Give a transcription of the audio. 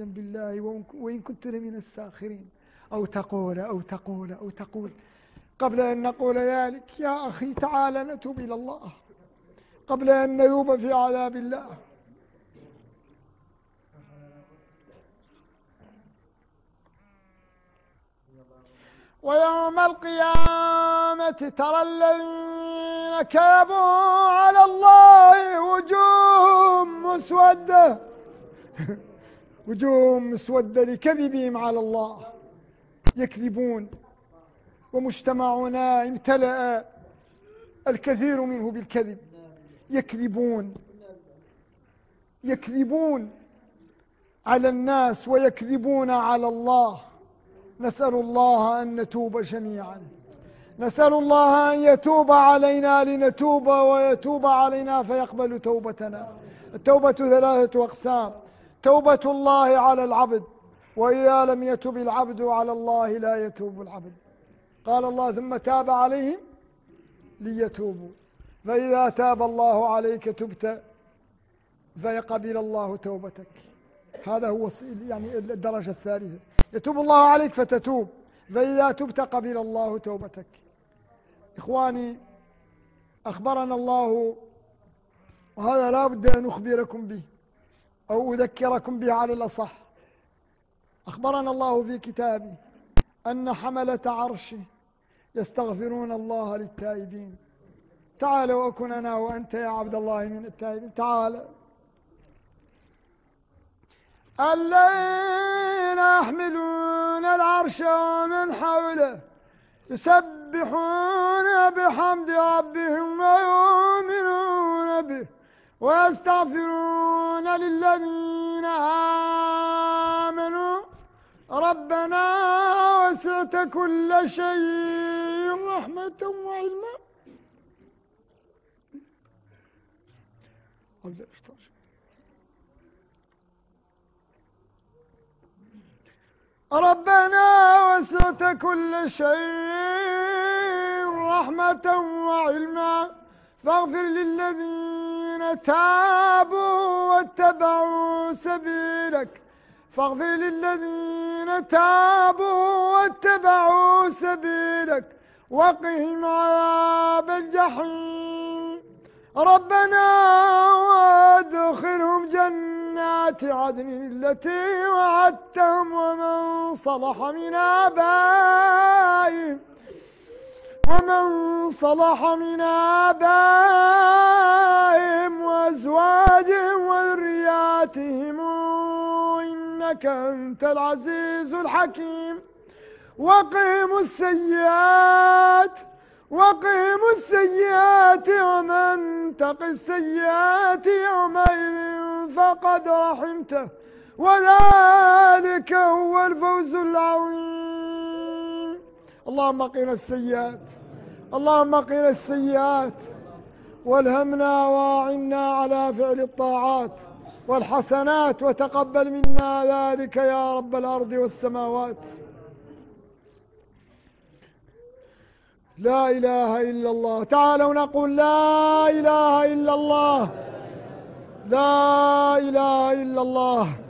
قسم بالله وإن كنت لمن الساخرين، أو تقول قبل أن نقول ذلك يا أخي تعال نتوب إلى الله قبل أن نذوب في عذاب الله. ويوم القيامة ترى الذين كذبوا على الله وجوههم مسودة وجوههم مسودة لكذبهم على الله، يكذبون. ومجتمعنا امتلأ الكثير منه بالكذب، يكذبون على الناس ويكذبون على الله. نسأل الله أن نتوب جميعا، نسأل الله أن يتوب علينا لنتوب ويتوب علينا فيقبل توبتنا. التوبة 3 أقسام: توبة الله على العبد، وإذا لم يتب العبد على الله لا يتوب العبد. قال الله: ثم تاب عليهم ليتوبوا. فإذا تاب الله عليك تبت فيقبل الله توبتك. هذا هو يعني الدرجة الثالثة، يتوب الله عليك فتتوب، فإذا تبت قبل الله توبتك. إخواني، أخبرنا الله، وهذا لا بد أن أخبركم به أو أذكركم به على الأصح. أخبرنا الله في كتابه أن حملة عرشه يستغفرون الله للتائبين. تعال وأكن أنا وأنت يا عبد الله من التائبين. تعال. الذين يحملون العرش ومن حوله يسبحون بحمد ربهم ويؤمنون به ويستغفرون للذين آمنوا ربنا وسعت كل شيء رحمة وعلما. ربنا وسعت كل شيء رحمة وعلما فاغفر للذين تابوا واتبعوا سبيلك، فاغفر للذين تابوا واتبعوا سبيلك وقهم عذاب الجحيم. ربنا وادخلهم جنات عدن التي وعدتهم ومن صلح من آبائهم وأزواجهم وذرياتهم إنك أنت العزيز الحكيم. وقهم السيئات ومن تق السيئات يومئذ فقد رحمته وذلك هو الفوز العظيم. اللهم قنا السيئات والهمنا واعنا على فعل الطاعات والحسنات وتقبل منا ذلك يا رب الأرض والسماوات. لا إله إلا الله. تعالوا نقول لا إله إلا الله، لا إله إلا الله.